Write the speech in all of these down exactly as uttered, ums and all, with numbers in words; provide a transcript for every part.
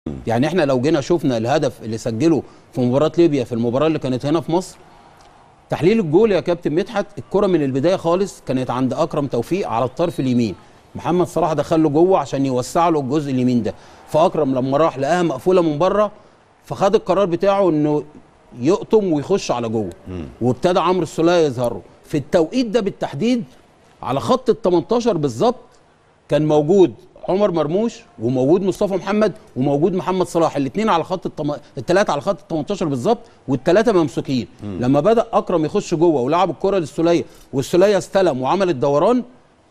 يعني احنا لو جينا شفنا الهدف اللي سجله في مباراه ليبيا في المباراه اللي كانت هنا في مصر، تحليل الجول يا كابتن مدحت، الكره من البدايه خالص كانت عند اكرم توفيق على الطرف اليمين، محمد صلاح دخل له جوه عشان يوسع له الجزء اليمين ده، فاكرم لما راح لقاها مقفوله من بره فخد القرار بتاعه انه يقطم ويخش على جوه، وابتدى عمرو السوليه يظهر له في التوقيت ده بالتحديد على خط ال تمنتاشر بالظبط. كان موجود عمر مرموش وموجود مصطفى محمد وموجود محمد صلاح، الاثنين على خط التم... الثلاثه على خط ال تمنتاشر بالظبط، والثلاثه ممسوكين. لما بدا اكرم يخش جوه ولعب الكره للسوليه والسوليه استلم وعمل الدوران،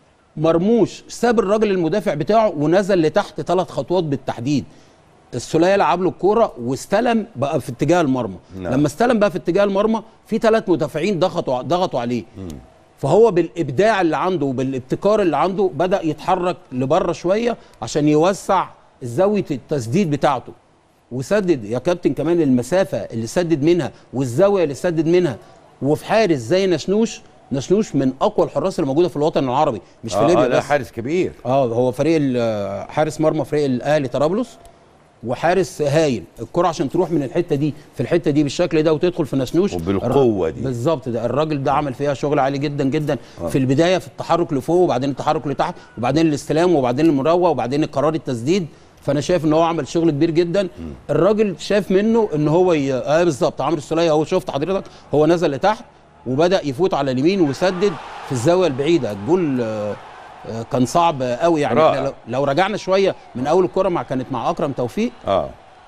مرموش ساب الراجل المدافع بتاعه ونزل لتحت ثلاث خطوات بالتحديد. السوليه لعب له الكوره واستلم بقى في اتجاه المرمى. نعم. لما استلم بقى في اتجاه المرمى في ثلاث مدافعين ضغطوا ضغطوا عليه. مم. فهو بالابداع اللي عنده وبالابتكار اللي عنده بدا يتحرك لبره شويه عشان يوسع زاويه التسديد بتاعته، وسدد يا كابتن كمان المسافه اللي سدد منها والزاويه اللي سدد منها، وفي حارس زي نشنوش. نشنوش من اقوى الحراس اللي موجوده في الوطن العربي، مش في ليبيا بس. اه حارس كبير. اه هو فريق حارس مرمى فريق الاهلي طرابلس، وحارس هايل. الكره عشان تروح من الحته دي في الحته دي بالشكل ده وتدخل في نشنوش وبالقوه دي بالظبط، ده الراجل ده عمل فيها شغل عالي جدا جدا. آه. في البدايه في التحرك لفوق وبعدين التحرك لتحت وبعدين الاستلام وبعدين المراوغه وبعدين قرار التسديد. فانا شايف ان هو عمل شغل كبير جدا. م. الراجل شاف منه ان هو ي... اه بالظبط عمرو السوليه اهو شفت حضرتك هو نزل لتحت وبدا يفوت على اليمين وسدد في الزاويه البعيده. الجول آه كان صعب قوي يعني. لو, لو رجعنا شويه من اول الكره مع كانت مع اكرم توفيق اه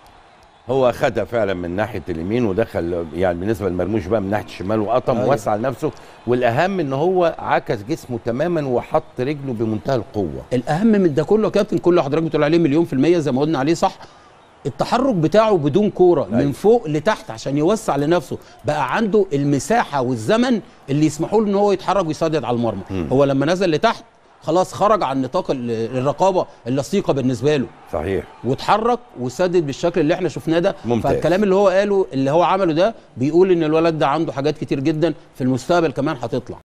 هو خدها فعلا من ناحيه اليمين ودخل يعني بالنسبه لمرموش بقى من ناحيه الشمال وقطم ووسع لنفسه، والاهم ان هو عكس جسمه تماما وحط رجله بمنتهى القوه. الاهم من ده كله يا كابتن، كله حضرتك بتقول عليه مليون في الميه زي ما قلنا عليه صح، التحرك بتاعه بدون كوره من فوق لتحت عشان يوسع لنفسه، بقى عنده المساحه والزمن اللي يسمحوا له ان هو يتحرك ويسدد على المرمى. م. هو لما نزل لتحت خلاص خرج عن نطاق الرقابه اللصيقه بالنسبه له. صحيح. واتحرك وسدد بالشكل اللي احنا شفناه ده. ممتاز. فالكلام اللي هو قاله اللي هو عمله ده بيقول ان الولد ده عنده حاجات كتير جدا في المستقبل كمان هتطلع.